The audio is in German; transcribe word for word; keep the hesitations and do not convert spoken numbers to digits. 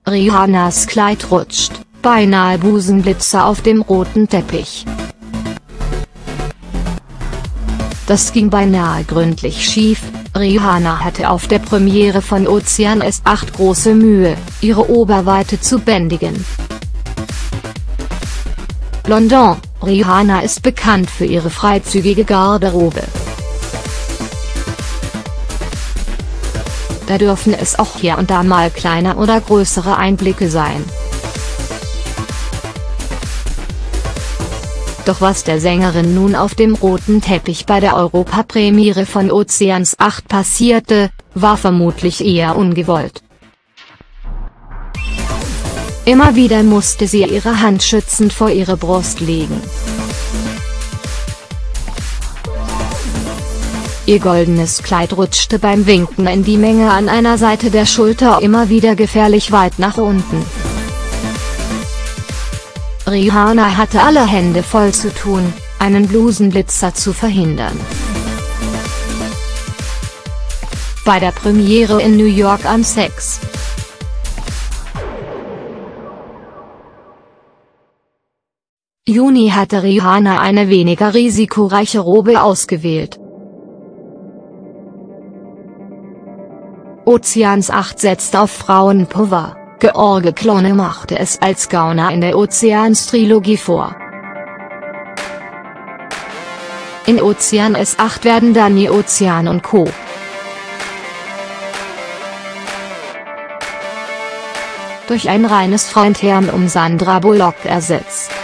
Rihannas Kleid rutscht, beinahe Busenblitzer auf dem roten Teppich. Das ging beinahe gründlich schief. Rihanna hatte auf der Premiere von Ozeans acht große Mühe, ihre Oberweite zu bändigen. London: Rihanna ist bekannt für ihre freizügige Garderobe. Da dürfen es auch hier und da mal kleine oder größere Einblicke sein. Doch was der Sängerin nun auf dem roten Teppich bei der Europapremiere von Ozeans acht passierte, war vermutlich eher ungewollt. Immer wieder musste sie ihre Hand schützend vor ihre Brust legen. Ihr goldenes Kleid rutschte beim Winken in die Menge an einer Seite der Schulter immer wieder gefährlich weit nach unten. Rihanna hatte alle Hände voll zu tun, einen Blusenblitzer zu verhindern. Bei der Premiere in New York am sechsten Juni hatte Rihanna eine weniger risikoreiche Robe ausgewählt. Ozeans acht setzt auf Frauenpower. George Clooney machte es als Gauner in der Ozeans-Trilogie vor. In Ozeans acht werden Danny Ozean und Co. durch ein reines Frauenterm um Sandra Bullock ersetzt.